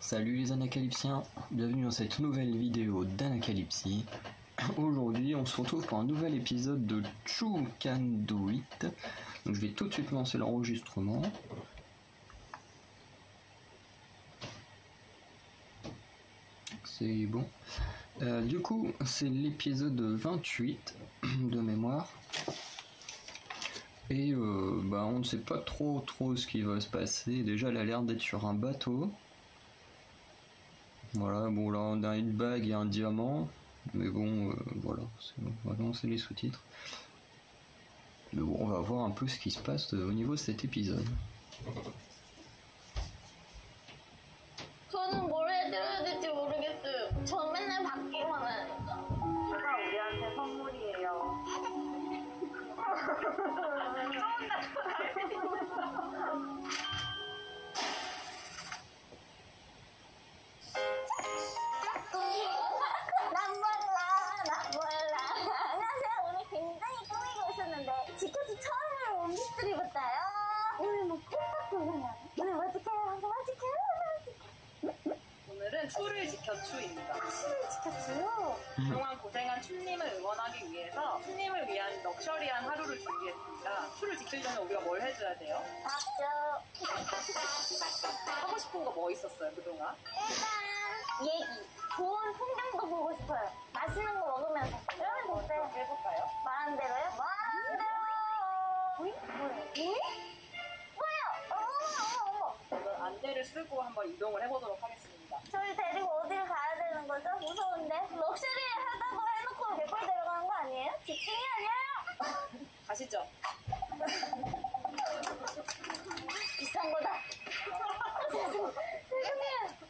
Salut les anacalypsiens, bienvenue dans cette nouvelle vidéo d'Anacalypsie. Aujourd'hui on se retrouve pour un nouvel épisode de Choo Can Do It. Donc je vais tout de suite lancer l'enregistrement. C'est bon. Du coup c'est l'épisode 28 de mémoire. Et on ne sait pas trop ce qui va se passer. Déjà elle a l'air d'être sur un bateau. Voilà, bon là on a une bague et un diamant, mais bon voilà, on va lancer les sous-titres. Mais bon, on va voir un peu ce qui se passe au niveau de cet épisode. 저는 뭘 해드려야 될지 모르겠어요. 저 맨날 받기만 하니까. 제가 우리한테 선물이에요. 난 몰라. 안녕하세요. 오늘 굉장히 꾸미고 있었는데 지켜서 처음으로 원피스를 입었어요. 오늘 뭐 콩깍 돌려요. 오늘 뭐 지켜요? 뭐 지켜요? 오늘은 추를 지켜 추입니다. 추를 지켰어요. 그동안 고생한 추님을 응원하기 위해서 추님을 위한 럭셔리한 하루를 준비했습니다. 추를 지키려면 우리가 뭘 해줘야 돼요? 박수. 하고 싶은 거 뭐 있었어요 그동안? 일단 얘기. 좋은 풍경도 보고 싶어요. 맛있는 거 먹으면서. 그러면 됐어요. 해볼까요? 말한 대로요? 말한 대로. 뭐예요? 어머. 저는 안대를 쓰고 한번 이동을 해보도록 하겠습니다. 저희 데리고 어딜 가야 되는 거죠? 무서운데? 럭셔리 하다고 해놓고 백골 데려가는 거 아니에요? 집중이 아니에요? 가시죠. 비싼 거다. 죄송해요.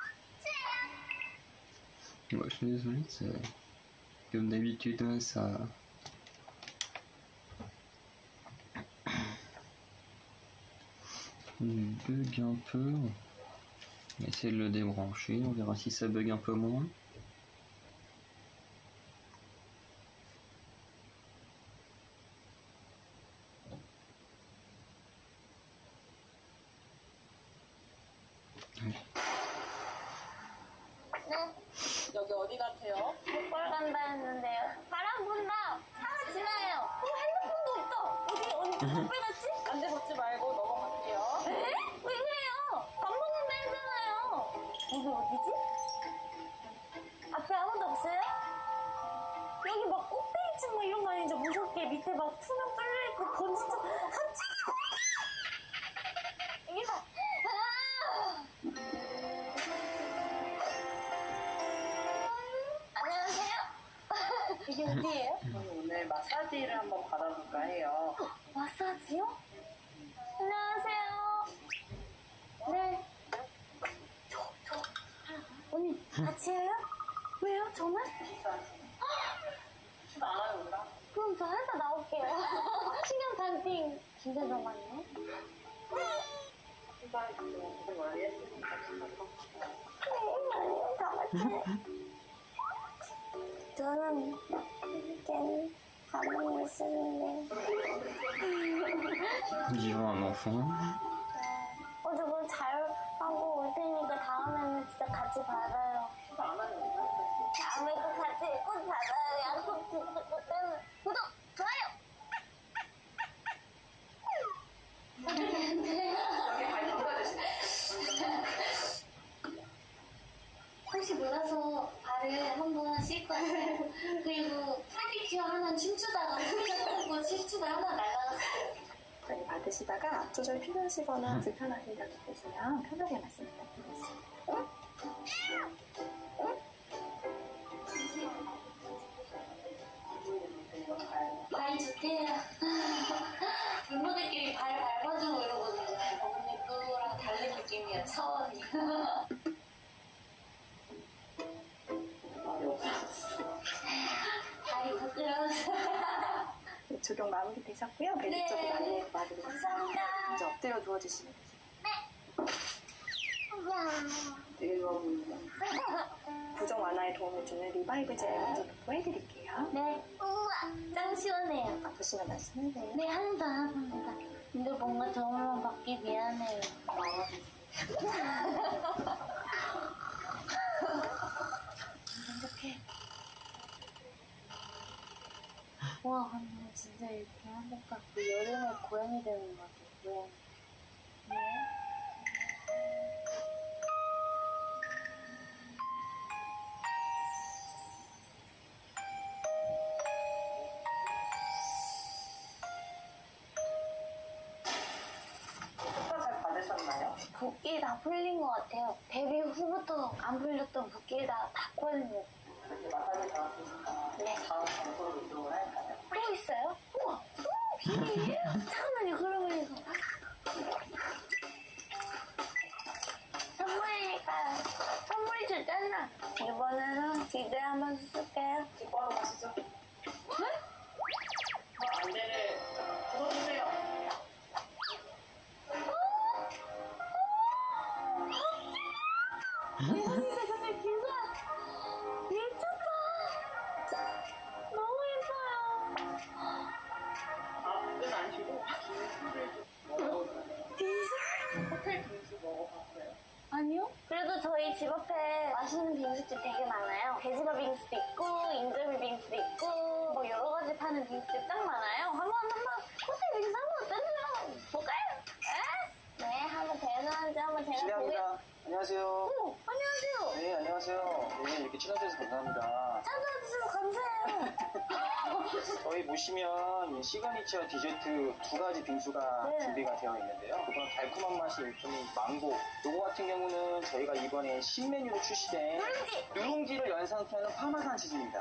Moi je suis désolé, c'est comme d'habitude hein, ça... Il bug un peu. On va essayer de le débrancher, on verra si ça bug un peu moins. 네, 여기 어디 같아요? 백골 간다 했는데요. 바람 분다. 차가 지나요. 핸드폰도 없다. 어디 백골 갔지? 안대 벗지 말고 넘어갈게요. 에? 왜 그래요? 밥 먹는다 했잖아요. 여기 어디지? 앞에 아무도 없어요? 여기 막 꼭대기층 뭐 이런 거 아니죠? 무섭게 밑에 막 투명 뚫려있고 번지점 갑자기 이게 막 안녕하세요. 이게 어디예요? 저는 오늘 마사지를 한번 받아볼까 해요. 마사지요? 안녕하세요. 네. 저. 언니, 같이 해요? 왜요? 저는? 안 하면 온다. 그럼 저 회사 나올게요. 신경 단팅. 진짜 정말요? 신발 고생 많이 했으니까 신발 섞고. 다 같이. 저는 이렇게 가만히 있었는데. Vivant un enfant. 저거 잘 하고 올 테니까 다음에는 진짜 같이 받아요. 신발 안 하면 온다. 다음에도 같이 꼭 받아요. 약속 진짜 그때는 구독, 좋아요. 여기 발 담가주시네. 혹시 몰라서 발을 한번 씻고 왔어요. 그리고 프리디큐어 하나 춤추다가 춤추고 실추가 하나 날아갔어요. 저희 받으시다가 조절 필요하시거나 불편한 점이 있으시면 편하게 말씀 부탁드리겠습니다. 발 좋대요. 멤버들끼리 발 밟아주고 이러거든요. 근데 그거랑 다른 느낌이야, 차원이. 발이 부끄러워서. 네, 적용 마무리 되셨고요. 매듭 네. 쪽으로 안내 도와드리겠습니다. 감사합니다. 이제 엎드려 누워주시면 되세요. 되게 좋아 보인다. 부정 완화에 도움을 주는 리바이브 젤 먼저 도포해드릴게요. 네. 우와, 짱 시원해요. 아프시면 말씀해주세요. 네, 하나도 안 아픕니다. 근데 뭔가 저물만 받기 미안해요. 와, 근데 진짜 이렇게 하니까 그 여름에 고양이 되는 것 같아, 고양이. 네? 효과 잘 받으셨나요? 붓기 다 풀린 것 같아요. 데뷔 후부터 안 풀렸던 붓기 다 풀린 것 같아요. 이렇게 마사지 받았으니까 네. 다음 장소로 이동을 할까요? 또 있어요? 우와! 비밀이에요? 잠깐만요, 그러면 이거. 선물이니까요. 선물이 좋잖아. 이번에는 기대 한번 쓸게요. 바로 가시죠. 네? 안대를 풀어주세요. 대박이다, 근데 귀가 미쳤다. 너무 예뻐요. 앞은 안 쉬고 빙수를 좀 먹어보세요. 빙수? 호텔 빙수 먹어봤어요? 아니요? 그래도 저희 집 앞에 맛있는 빙수집 되게 많아요. 돼지밥 빙수도 있고, 인절미 빙수도 있고, 뭐 여러 가지 파는 빙수집 짱 많아요. 한번 호텔 빙수 한번 어떠세요? 볼까요? 에? 네, 한번 대단한지 한번 제가 실례합니다. 안녕하세요. 오, 안녕하세요. 네, 안녕하세요. 네, 이렇게 찾아주셔서 감사합니다. 찾아주셔서 감사해요. 저희 보시면 이 시그니처 디저트 2가지 빙수가 네. 준비가 되어 있는데요. 그건 달콤한 맛이 일종의 망고. 요거 같은 경우는 저희가 이번에 신메뉴로 출시된 누룽지. 누룽지를 연상케 하는 파마산 치즈입니다.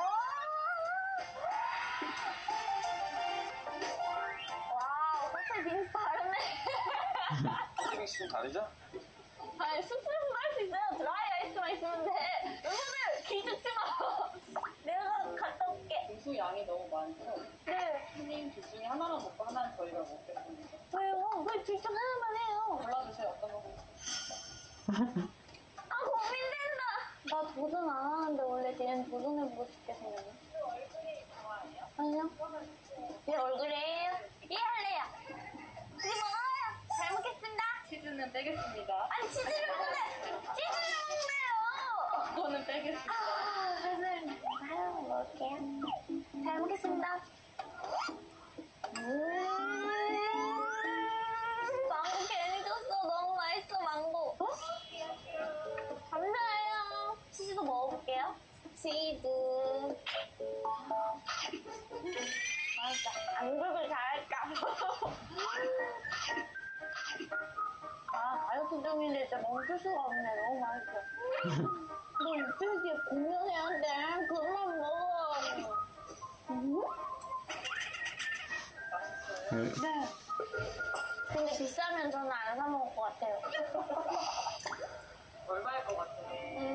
와우, 호텔 빙수 다르네. 빙수 좀 다르죠? 아니, 쑥스러운 거할 수 있어요. 드라이 아이스만 있으면 돼. 여러분들, 기죽지 마. 내가 갔다 올게. 빙수 양이 너무 많죠? 네. 손님 둘 중에 하나만 먹고 하나는 저희가 먹겠습니다. 왜요? 왜 둘 중 하나만 해요? 골라주세요. 어떤 거 먹을까요? 아, 고민된다. 나 도전 안 하는데 원래 쟤는 도전해보고 싶게 생겼네. 얼굴이 좋아해요? 아니요. 내 얼굴이에요? 이해할래요. 이제 먹어요. 잘 먹겠습니다. 치즈는 빼겠습니다. 아니, 치즈를 먹는데, 치즈를 먹네요. 그거는 빼겠습니다. 아, 선생님. 아유, 먹을게요. 잘 먹겠습니다. 망고 괜히 줬어. 너무 맛있어, 망고. 어? 감사해요. 치즈도 먹어볼게요. 치즈. 맛있다. 안굴굴 잘할까? 아, 다이어트 중인데 진짜 멈출 수가 없네. 너무 맛있어. 너 이틀 뒤에 공연해야 돼. 그만 먹어. 네. 근데 비싸면 저는 안 사 먹을 것 같아요. 얼마일 것 같아요?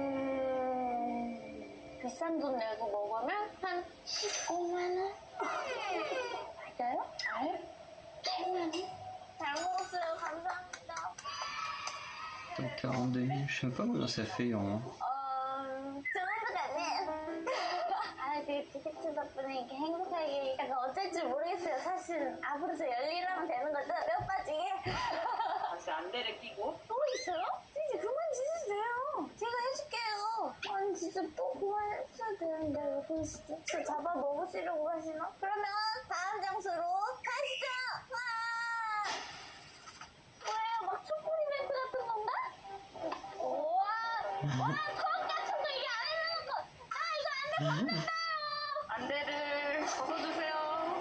비싼 돈 내고 먹으면 한 15만 원? 맞아요? 네? 8만 원? 잘 먹었어요. 감사합니다. Donc 42, je sais pas combien ça fait en... 좋은 것 같네. 아, 그 디텍트 덕분에 이렇게 행복하게 약간 어쩔 줄 모르겠어요. 사실 앞으로 저 열일하면 되는 거죠? 뼈 빠지게. 다시 안대를 끼고 또 있어요? 진짜 그만 지으세요. 제가 해줄게요. 아니 진짜 또 그만했어야 되는데 왜 그러시지? 저 잡아 먹으시려고 하시나? 그러면 다음 장소로 가시죠. 와! 뭐예요? 막 촛불 이벤트 같은 건가? 우와! 와! 턱 같은 거 이게 안에 넣은 거! 아 이거 안 될 것 같아요! 안대를 벗어주세요.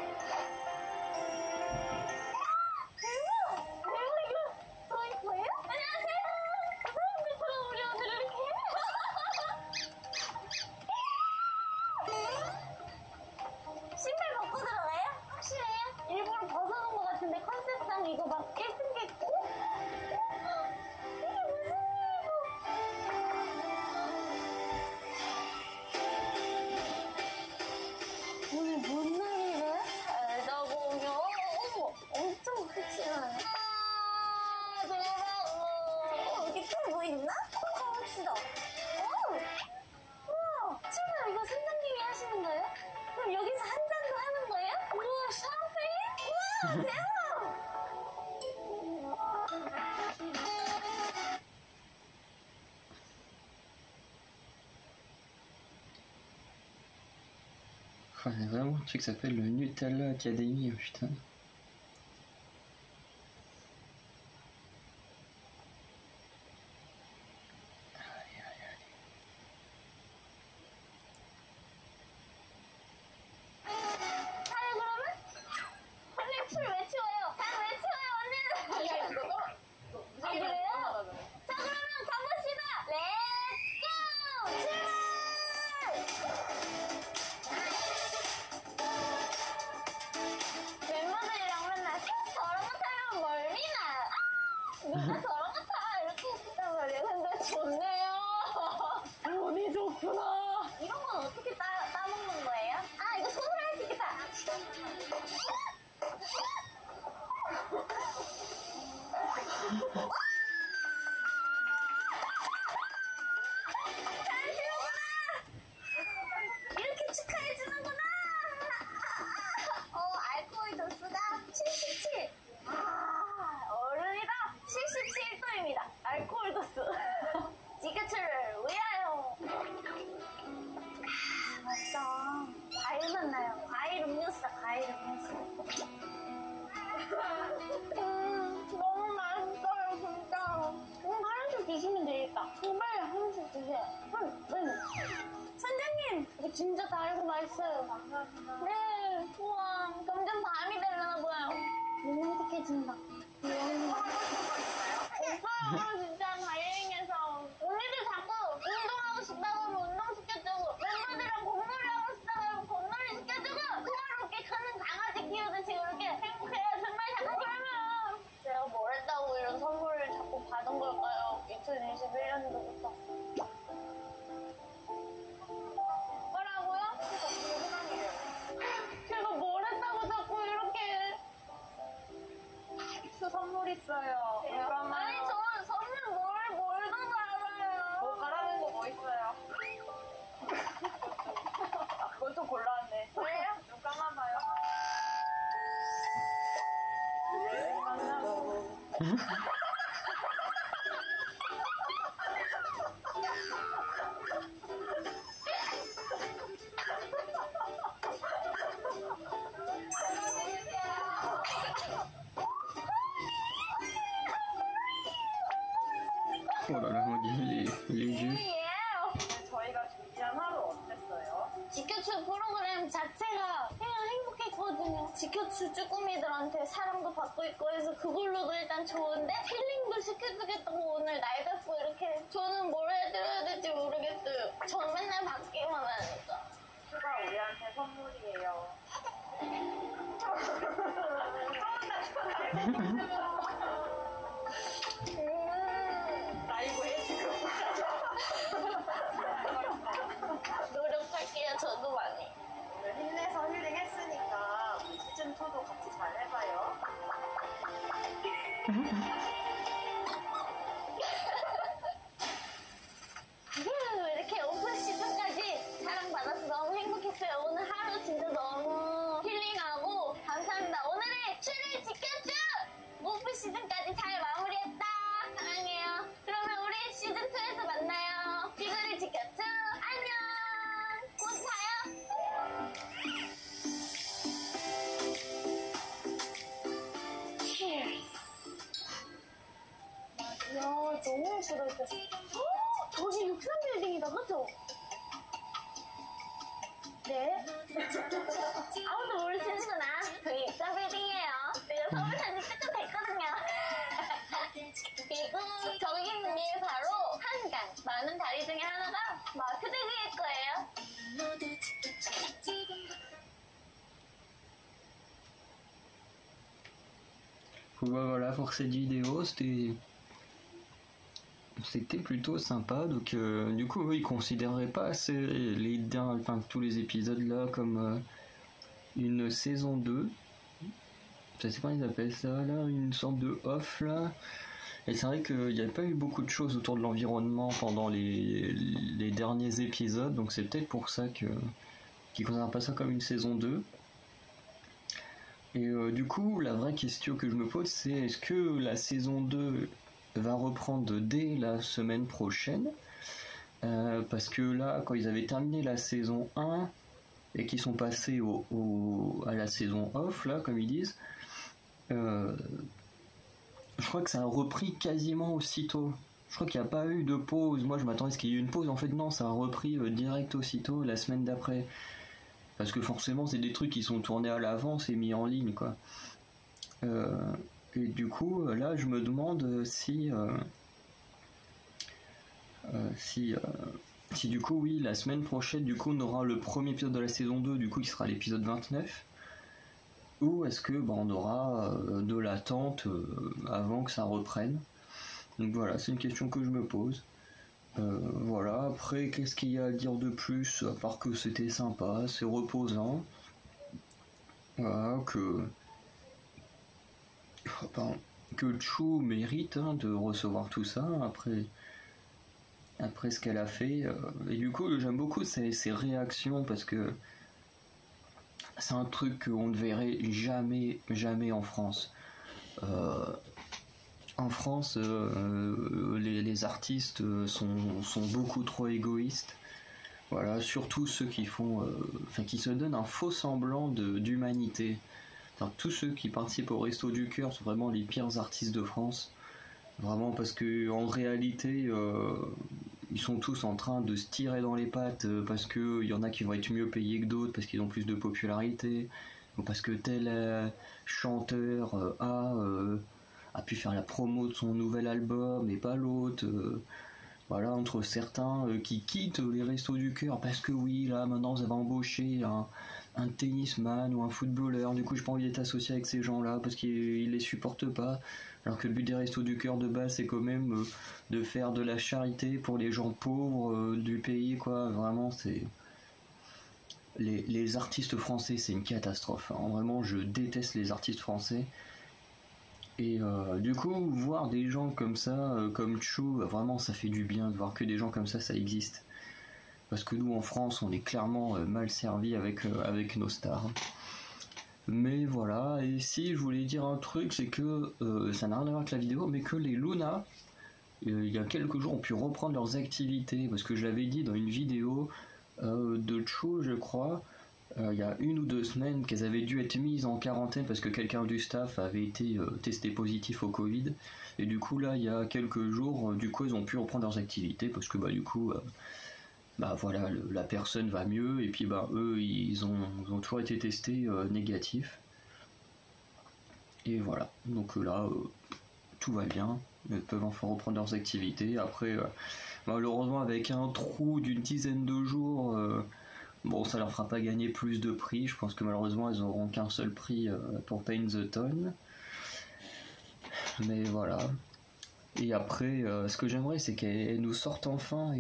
대박! 대박 이거 저희 거예요? 안녕하세요! 사람들처럼 우리 오늘 이렇게 신발 벗고 들어가요? 확실해요? 일부러 벗어놓은 것 같은데 컨셉상 이거 막 1등 겠고? 이게 무슨 일이고? 오늘 뭔 날이래? 살다 보면 어머 엄청 푹신하네. 아 대박. 여기 또 뭐 있나? 가봅시다. 우와 친구 이거 선장님이 하시는 거예요? 그럼 여기서 한 잔도 하는 거예요? 우와 샴페인? 우와 대박. Enfin, c'est vraiment un truc qui s'appelle le Nutella Academy, putain. 아니 그러면? 언니 줄 왜 치워요? 장 왜 치워요 언니는? 야, 이거 떨어. 아, 그래요? 자 그러면 가봅시다. 렛츠고! 출발! 멤버들이랑 맨날 저런 거 타면 멀미나. 누가 저런 거 타? 이렇게 했단 말이에요. 근데 좋네요. 운이 좋구나. 이런 건 어떻게 따먹는 거예요? 아 이거 손으로 할 수 있겠다. 이렇게 축하해주는구나. 알코올 도수가 77. 어른이다. 77도입니다. 알코올 도수. 지그츠를 위하여. 맛있다. 과일 맛 나요. 과일 음료수다. 과일 음료수. 너무 맛있어요 진짜. 하나씩 드시면 되겠다. 빨리 하나씩 드세요. 선장님 이거 진짜 달고 맛있어요. 감사합니다. 네. 우와 점점 밤이 되려나 봐요. 로맨틱해진다. 오빠 진짜 다행해서 언니들 자꾸 운동하고 싶다고 하면 운동 시켜주고 멤버들이랑 공놀이 하고 싶다고 하면 공놀이 시켜주고 평화롭게 크는 강아지 키우듯이 그렇게 행복해요. 정말 자꾸 그러면 제가 뭘 했다고 이런 선물을 자꾸 받은 걸까요? 2021년도부터 뭐라고요? 제가 뭘 했다고 자꾸 이렇게 선물 있어요. 아니 저는 선물 뭘도 알아요. 뭐 바라는 거 뭐 있어요? 아, 그건 좀 곤란한데. 왜요? 눈 감아봐요. 눈 감아보고. Oh là là, regarde les yeux. 예. 저희가 준비한 하루 어땠어요? 지켜줄 프로그램 자체가 그냥 행복했거든요. 지켜줄 쭈꾸미들한테 사랑도 받고 있고 해서 그걸로도 일단 좋은데 힐링도 시켜주겠다고 오늘 날 잡고 이렇게 저는 뭘 해드려야 될지 모르겠어요. 전 맨날 받기만 하니까. 슈가 우리한테 선물이에요. 라이브 해 지금. 노력할게요. 저도 많이. 오늘 힘내서 힐링했으니까 우리 시즌 2도 같이 잘 해봐요. 이렇게 오픈 시즌까지 사랑받아서 너무 행복했어요. 오늘 하루 진짜 너무 힐링하고 감사합니다. 오늘의 추를 지켜줘! 오픈 시즌까지 잘 마무리했다. 사랑해요. 그러면 우리 시즌2에서 만나요. 지구를 지켜줘. 안녕. 곧 봐요. 이야, 너무 예쁘다, 진짜. 저기 63빌딩이다, 그쵸? 네? 아무도 모르시는구나. 저기 63빌딩이에요. 내가 서울 산지 찍고 됐거든요. 그리고 저기 있는 게 바로 한강. 많은 다리 중에 하나가 마크대교일 거예요. Voilà pour cette vidéo, c'était plutôt sympa. Donc du coup, eux, ils considéraient pas tous les épisodes là comme une saison 2. Je sais pas comment ils appellent ça là, une sorte de off là. Et c'est vrai qu'il n'y a pas eu beaucoup de choses autour de l'environnement pendant les derniers épisodes, donc c'est peut-être pour ça qu'ils ne considèrent pas ça comme une saison 2. Et du coup, la vraie question que je me pose, c'est est-ce que la saison 2 va reprendre dès la semaine prochaine, parce que là, quand ils avaient terminé la saison 1, et qui sont passés à la saison off, là, comme ils disent, je crois que ça a repris quasiment aussitôt. Je crois qu'il n'y a pas eu de pause. Moi, je m'attendais à ce qu'il y ait eu une pause. En fait, non, ça a repris direct aussitôt la semaine d'après. Parce que forcément, c'est des trucs qui sont tournés à l'avance et mis en ligne, quoi. Et du coup, là, je me demande si du coup, oui, la semaine prochaine, du coup, on aura le premier épisode de la saison 2, du coup, qui sera l'épisode 29. Ou est-ce que on aura de l'attente avant que ça reprenne. Donc voilà, c'est une question que je me pose. Voilà, après, qu'est-ce qu'il y a à dire de plus, à part que c'était sympa, c'est reposant. Voilà, que Chou mérite de recevoir tout ça après ce qu'elle a fait. Et du coup, j'aime beaucoup ses réactions parce que c'est un truc qu'on ne verrait jamais en France. En France, les artistes sont beaucoup trop égoïstes. Voilà, surtout ceux qui qui se donnent un faux semblant d'humanité. Alors, tous ceux qui participent au Resto du Cœur sont vraiment les pires artistes de France. Vraiment, parce que en réalité, ils sont tous en train de se tirer dans les pattes parce que y en a qui vont être mieux payés que d'autres, parce qu'ils ont plus de popularité, ou parce que tel chanteur a pu faire la promo de son nouvel album et pas l'autre. Voilà, entre certains qui quittent les Restos du Cœur parce que oui, là maintenant vous avez embauché un tennisman ou un footballeur, du coup j'ai pas envie d'être associé avec ces gens-là parce qu'ils les supportent pas. Alors que le but des Restos du Cœur de base c'est quand même de faire de la charité pour les gens pauvres du pays, quoi. Vraiment, c'est les artistes français, c'est une catastrophe, hein. Vraiment, je déteste les artistes français. Et du coup, voir des gens comme ça, comme Chou, vraiment ça fait du bien de voir que des gens comme ça existe. Parce que nous en France, on est clairement mal servi avec nos stars. Mais voilà, et si je voulais dire un truc, c'est que ça n'a rien à voir avec la vidéo, mais que les Luna, il y a quelques jours, ont pu reprendre leurs activités. Parce que je l'avais dit dans une vidéo de Chou, je crois, il y a 1 ou 2 semaines, qu'elles avaient dû être mises en quarantaine parce que quelqu'un du staff avait été testé positif au Covid. Et du coup, là, il y a quelques jours, du coup, ils ont pu reprendre leurs activités parce que, du coup, voilà, la personne va mieux et puis, eux, ils ont toujours été testés négatifs. Et voilà. Donc là, tout va bien. Ils peuvent enfin reprendre leurs activités. Après, malheureusement, avec un trou d'une dizaine de jours, ça leur fera pas gagner plus de prix. Je pense que malheureusement, ils auront qu'un seul prix pour Paint the Town. Mais voilà. Et après, ce que j'aimerais, c'est qu'elle nous sorte enfin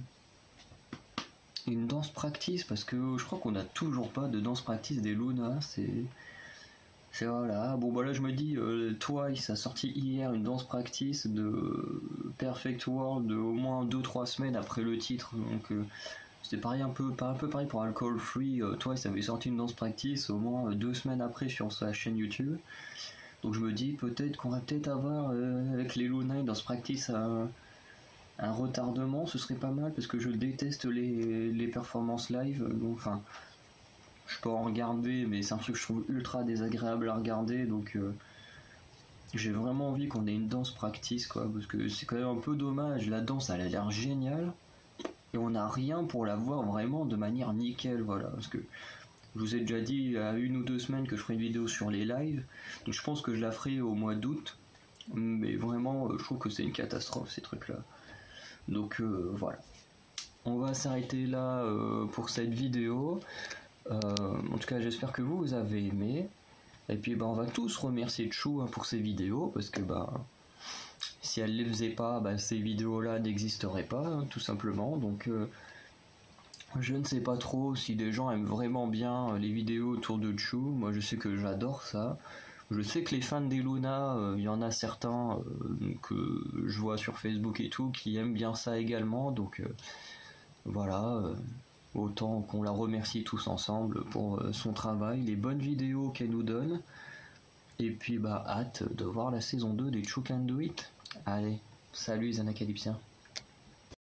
une danse practice, parce que je crois qu'on n'a toujours pas de danse practice des Luna. C'est voilà. Là, je me dis, Twice a sorti hier une danse practice de Perfect World de au moins 2-3 semaines après le titre. Donc, c'était pareil, un peu pareil pour Alcohol Free. Twice avait sorti une danse practice au moins 2 semaines après sur sa chaîne YouTube. Donc je me dis peut-être qu'on va avoir avec les Luna une danse practice un retardement, ce serait pas mal parce que je déteste les performances live. Donc, je peux en regarder, mais c'est un truc que je trouve ultra désagréable à regarder. Donc j'ai vraiment envie qu'on ait une danse practice, quoi, parce que c'est quand même un peu dommage. La danse, elle a l'air géniale. Et on n'a rien pour la voir vraiment de manière nickel, voilà. Parce que je vous ai déjà dit il y a 1 ou 2 semaines que je ferai une vidéo sur les lives. Donc je pense que je la ferai au mois d'août. Mais vraiment, je trouve que c'est une catastrophe, ces trucs-là. Donc voilà. On va s'arrêter là pour cette vidéo. En tout cas, j'espère que vous avez aimé. Et puis, on va tous remercier Chou pour ces vidéos. Parce que, si elle les faisait pas, ces vidéos-là n'existeraient pas, hein, tout simplement. Donc, je ne sais pas trop si des gens aiment vraiment bien les vidéos autour de Chou. Moi, je sais que j'adore ça. Je sais que les fans des Luna, il y en a certains que je vois sur Facebook et tout qui aiment bien ça également. Donc, voilà. Autant qu'on la remercie tous ensemble pour son travail, les bonnes vidéos qu'elle nous donne. Et puis, hâte de voir la saison 2 des Chou Can Do It. Allez, salut les Anacalypsiens.